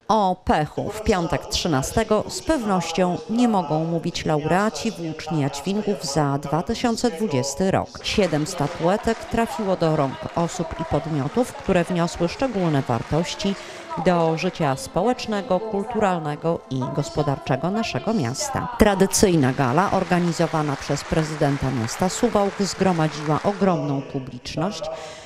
O pechu w piątek 13 z pewnością nie mogą mówić laureaci Włóczni Jadźwingów za 2020 rok. 7 statuetek trafiło do rąk osób i podmiotów, które wniosły szczególne wartości do życia społecznego, kulturalnego i gospodarczego naszego miasta. Tradycyjna gala organizowana przez prezydenta miasta Suwałk zgromadziła ogromną publiczność,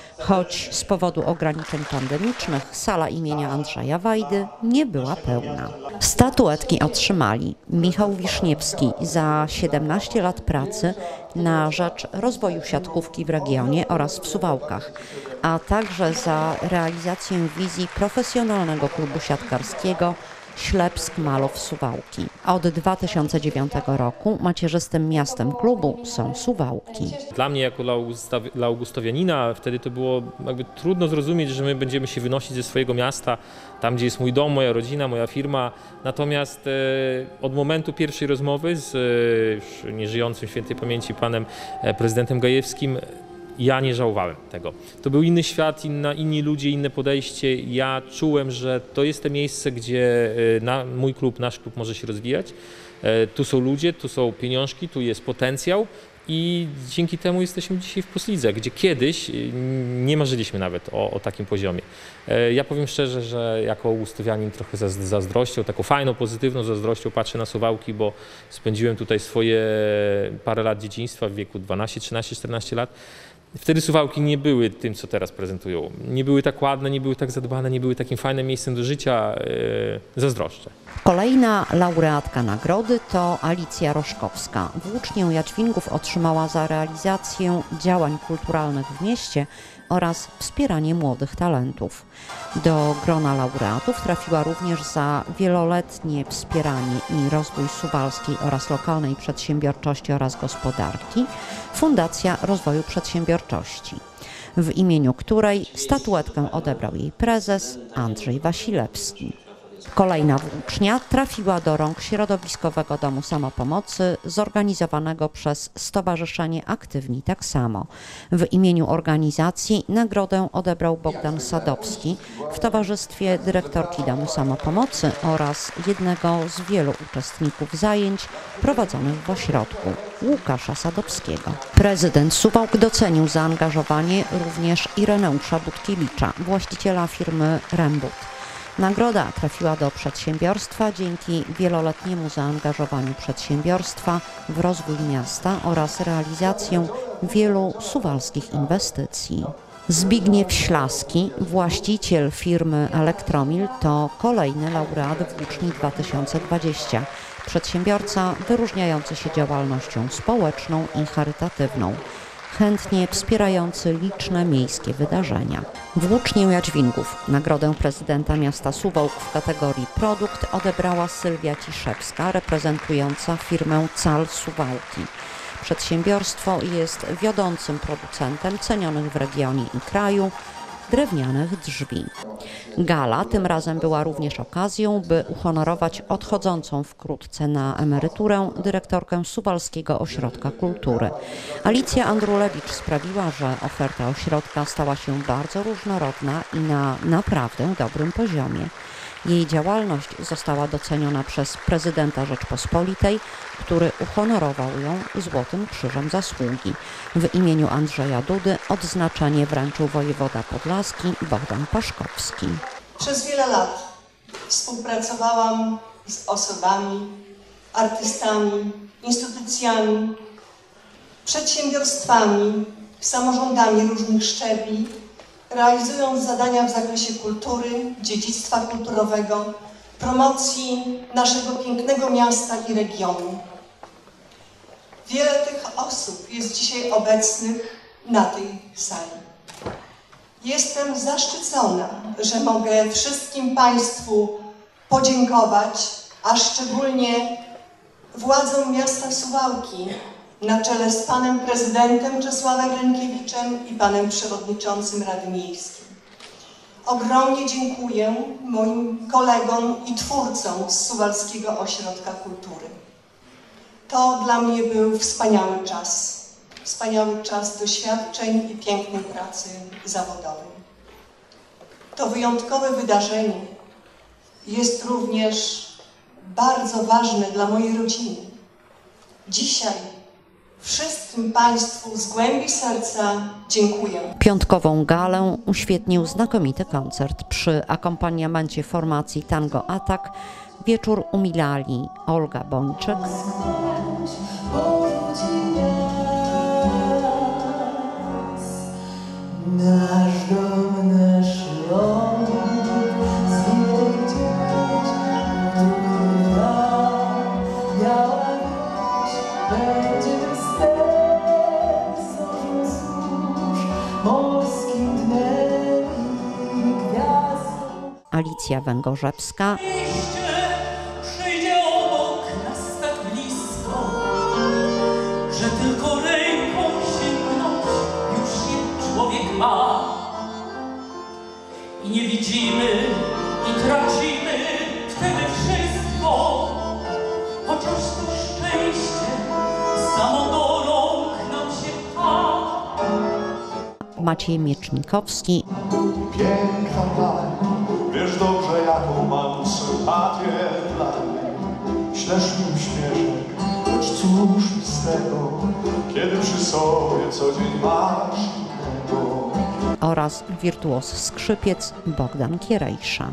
choć z powodu ograniczeń pandemicznych sala imienia Andrzeja Wajdy nie była pełna. Statuetki otrzymali Michał Wiszniewski za 17 lat pracy na rzecz rozwoju siatkówki w regionie oraz w Suwałkach, a także za realizację wizji profesjonalnego klubu siatkarskiego Ślepsk-Malów Suwałki. Od 2009 roku macierzystym miastem klubu są Suwałki. Dla mnie jako laugustowianina wtedy to było jakby trudno zrozumieć, że my będziemy się wynosić ze swojego miasta, tam gdzie jest mój dom, moja rodzina, moja firma. Natomiast od momentu pierwszej rozmowy z już nieżyjącym świętej pamięci panem prezydentem Gajewskim ja nie żałowałem tego. To był inny świat, inni ludzie, inne podejście. Ja czułem, że to jest to miejsce, gdzie mój klub, nasz klub może się rozwijać. Tu są ludzie, tu są pieniążki, tu jest potencjał i dzięki temu jesteśmy dzisiaj w Plus-lidze, gdzie kiedyś nie marzyliśmy nawet o takim poziomie. Ja powiem szczerze, że jako augustowianin trochę z zazdrością, taką fajną, pozytywną zazdrością patrzę na Suwałki, bo spędziłem tutaj swoje parę lat dzieciństwa w wieku 12, 13, 14 lat. Wtedy Suwałki nie były tym, co teraz prezentują. Nie były tak ładne, nie były tak zadbane, nie były takim fajnym miejscem do życia. Zazdroszczę. Kolejna laureatka nagrody to Alicja Roszkowska. Włócznię Jadźwingów otrzymała za realizację działań kulturalnych w mieście oraz wspieranie młodych talentów. Do grona laureatów trafiła również za wieloletnie wspieranie i rozwój suwalskiej oraz lokalnej przedsiębiorczości oraz gospodarki Fundacja Rozwoju Przedsiębiorczości, w imieniu której statuetkę odebrał jej prezes Andrzej Wasilewski. Kolejna włócznia trafiła do rąk Środowiskowego Domu Samopomocy zorganizowanego przez Stowarzyszenie Aktywni tak samo. W imieniu organizacji nagrodę odebrał Bogdan Sadowski w towarzystwie dyrektorki Domu Samopomocy oraz jednego z wielu uczestników zajęć prowadzonych w ośrodku, Łukasza Sadowskiego. Prezydent Suwałk docenił zaangażowanie również Ireneusza Budkiewicza, właściciela firmy Rembut. Nagroda trafiła do przedsiębiorstwa dzięki wieloletniemu zaangażowaniu przedsiębiorstwa w rozwój miasta oraz realizację wielu suwalskich inwestycji. Zbigniew Ślaski, właściciel firmy Elektromil, to kolejny laureat Włóczni 2020. Przedsiębiorca wyróżniający się działalnością społeczną i charytatywną, chętnie wspierający liczne miejskie wydarzenia. Włócznię Jadźwingów, nagrodę prezydenta miasta Suwałk w kategorii produkt odebrała Sylwia Ciszewska, reprezentująca firmę Cal Suwałki. Przedsiębiorstwo jest wiodącym producentem cenionych w regionie i kraju drewnianych drzwi. Gala tym razem była również okazją, by uhonorować odchodzącą wkrótce na emeryturę dyrektorkę Suwalskiego Ośrodka Kultury. Alicja Andrulewicz sprawiła, że oferta ośrodka stała się bardzo różnorodna i na naprawdę dobrym poziomie. Jej działalność została doceniona przez prezydenta Rzeczpospolitej, który uhonorował ją Złotym Krzyżem Zasługi. W imieniu Andrzeja Dudy odznaczenie wręczył wojewoda podlaski Bogdan Paszkowski. Przez wiele lat współpracowałam z osobami, artystami, instytucjami, przedsiębiorstwami, samorządami różnych szczebli, realizując zadania w zakresie kultury, dziedzictwa kulturowego, promocji naszego pięknego miasta i regionu. Wiele tych osób jest dzisiaj obecnych na tej sali. Jestem zaszczycona, że mogę wszystkim Państwu podziękować, a szczególnie władzom miasta Suwałki, na czele z panem prezydentem Czesławem Rękiewiczem i panem przewodniczącym Rady Miejskiej. Ogromnie dziękuję moim kolegom i twórcom z Suwalskiego Ośrodka Kultury. To dla mnie był wspaniały czas doświadczeń i pięknej pracy zawodowej. To wyjątkowe wydarzenie jest również bardzo ważny dla mojej rodziny. Dzisiaj wszystkim Państwu z głębi serca dziękuję. Piątkową galę uświetnił znakomity koncert. Przy akompaniamencie formacji Tango Atak wieczór umilali Olga Bończyk, nasz dom, nasz ląd, zwiedzieć, który nam miała być, będzie stek, zorzą wzdłuż morskim dnem i gwiazdą. Alicja Węgorzewska, Przyjdzie obok nas tak blisko, że tylko ręką sięgnąć już się człowiek ma. I nie widzimy i tracimy wtedy wszystko, chociaż to szczęście samo do rąk nam się pcha. Maciej Miecznikowski, Piękna pani, wiesz dobrze jaką mam sympatię dla niej. Ślesz mi uśmieszek, lecz cóż mi z tego, kiedy przy sobie co dzień masz innego. oraz wirtuos skrzypiec Bogdan Kierejsza.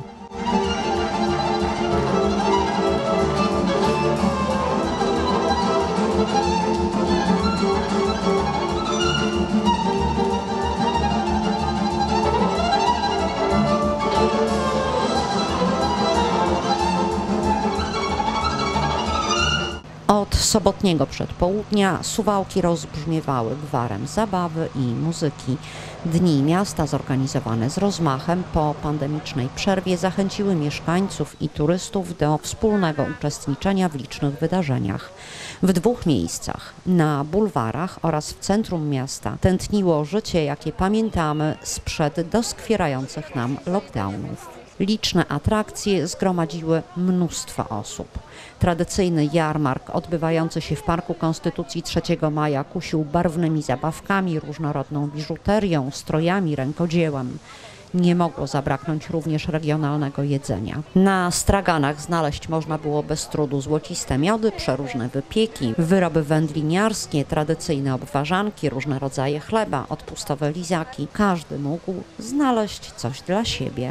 Od sobotniego przedpołudnia Suwałki rozbrzmiewały gwarem zabawy i muzyki. Dni miasta zorganizowane z rozmachem po pandemicznej przerwie zachęciły mieszkańców i turystów do wspólnego uczestniczenia w licznych wydarzeniach. W dwóch miejscach, na bulwarach oraz w centrum miasta, tętniło życie, jakie pamiętamy sprzed doskwierających nam lockdownów. Liczne atrakcje zgromadziły mnóstwo osób. Tradycyjny jarmark odbywający się w Parku Konstytucji 3 maja kusił barwnymi zabawkami, różnorodną biżuterią, strojami, rękodziełem. Nie mogło zabraknąć również regionalnego jedzenia. Na straganach znaleźć można było bez trudu złociste miody, przeróżne wypieki, wyroby wędliniarskie, tradycyjne obwarzanki, różne rodzaje chleba, odpustowe lizaki. Każdy mógł znaleźć coś dla siebie.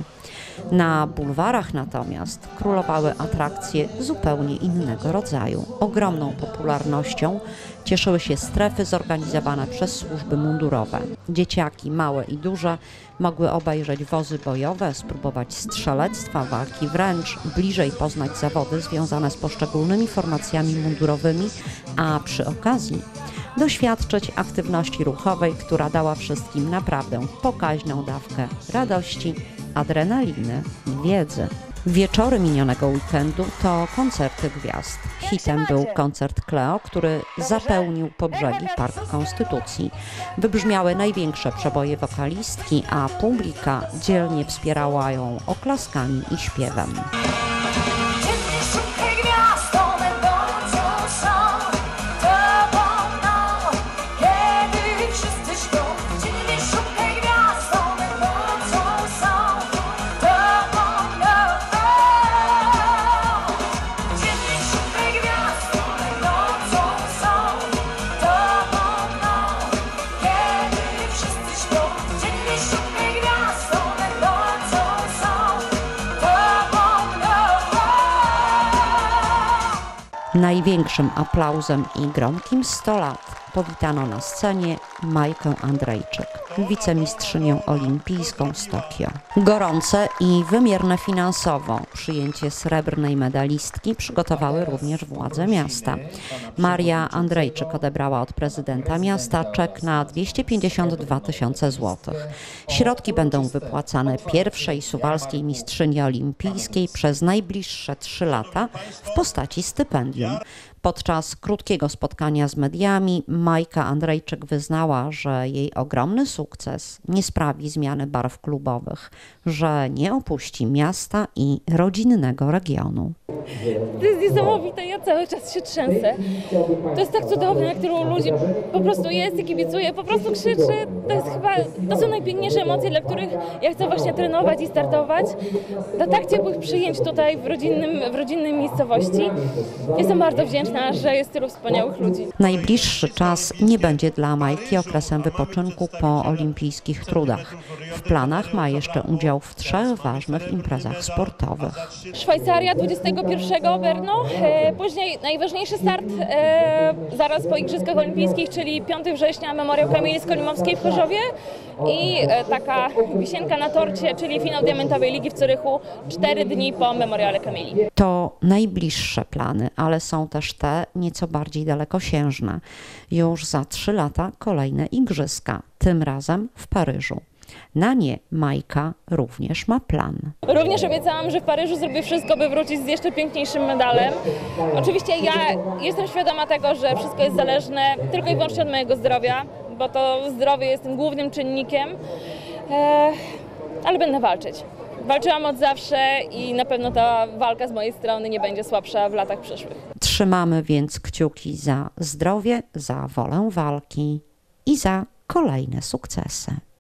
Na bulwarach natomiast królowały atrakcje zupełnie innego rodzaju. Ogromną popularnością cieszyły się strefy zorganizowane przez służby mundurowe. Dzieciaki, małe i duże, mogły obejrzeć wozy bojowe, spróbować strzelectwa, walki wręcz, bliżej poznać zawody związane z poszczególnymi formacjami mundurowymi, a przy okazji doświadczyć aktywności ruchowej, która dała wszystkim naprawdę pokaźną dawkę radości, adrenaliny i wiedzy. Wieczory minionego weekendu to koncerty gwiazd. Hitem był koncert Cleo, który zapełnił po brzegi Park Konstytucji. Wybrzmiały największe przeboje wokalistki, a publika dzielnie wspierała ją oklaskami i śpiewem. Największym aplauzem i gromkim 100 lat powitano na scenie Majkę Andrejczyk, wicemistrzynią olimpijską z Tokio. Gorące i wymierne finansowo przyjęcie srebrnej medalistki przygotowały również władze miasta. Maria Andrejczyk odebrała od prezydenta miasta czek na 252 000 złotych. Środki będą wypłacane pierwszej suwalskiej mistrzyni olimpijskiej przez najbliższe 3 lata w postaci stypendium. Podczas krótkiego spotkania z mediami Majka Andrejczyk wyznała, że jej ogromny sukces nie sprawi zmiany barw klubowych, że nie opuści miasta i rodzinnego regionu. To jest niesamowite, ja cały czas się trzęsę. To jest tak cudowne, jak tylu ludzi po prostu jest i kibicuje, po prostu krzyczy. To są najpiękniejsze emocje, dla których ja chcę właśnie trenować i startować. Do tak ciepłych przyjęć tutaj w rodzinnej miejscowości. Jestem bardzo wdzięczna, że jest tylu wspaniałych ludzi. Najbliższy czas nie będzie dla Majki okresem wypoczynku po olimpijskich trudach. W planach ma jeszcze udział w 3 ważnych imprezach sportowych. Szwajcaria 21 Berno, później najważniejszy start zaraz po Igrzyskach Olimpijskich, czyli 5 września Memoriał Kamili Skolimowskiej w Chorzowie i taka wisienka na torcie, czyli finał Diamentowej Ligi w Zurychu 4 dni po Memoriale Kamili. To najbliższe plany, ale są też te nieco bardziej dalekosiężne. Już za 3 lata kolejne igrzyska, tym razem w Paryżu. Na nie Majka również ma plan. Również obiecałam, że w Paryżu zrobię wszystko, by wrócić z jeszcze piękniejszym medalem. Oczywiście ja jestem świadoma tego, że wszystko jest zależne tylko i wyłącznie od mojego zdrowia, bo to zdrowie jest tym głównym czynnikiem, ale będę walczyć. Walczyłam od zawsze i na pewno ta walka z mojej strony nie będzie słabsza w latach przyszłych. Trzymamy więc kciuki za zdrowie, za wolę walki i za kolejne sukcesy.